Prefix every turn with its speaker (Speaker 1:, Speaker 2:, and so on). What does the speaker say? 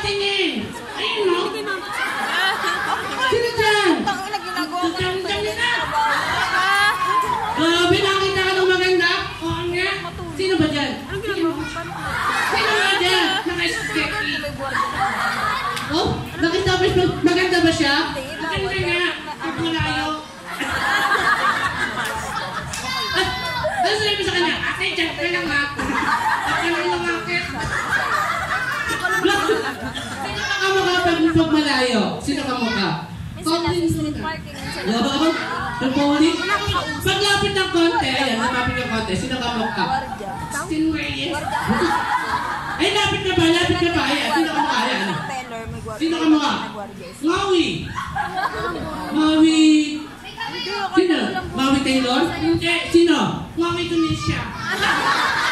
Speaker 1: tingin. Ayun, no? Sino dyan? Gagandang nila. Grabe, nakita ka ng maganda? Oo nga. Sino ba dyan? Sino ba dyan? Naka-sketchy. Oh, naka-establish mo. Maganda ba siya? Maganda nga. Ang malayo. Ano sabi mo sa kanya? Ate, dyan ka lang ha. At ka lang lumakit. Sino ka kamukha pag malayo? Sino ka mukha? Street parking. Pagpawali? Paglapit ng konti, ayan, napapit ng konti. Sino ka mukha? Justin Reyes. Ay, lapit na ba? Lapit na ba? Ayan, sino ka mukha? Ayan. Sino ka mukha? Maui. Maui. Sino? Maui Taylor? Hindi. Sino? Maui Tunisia.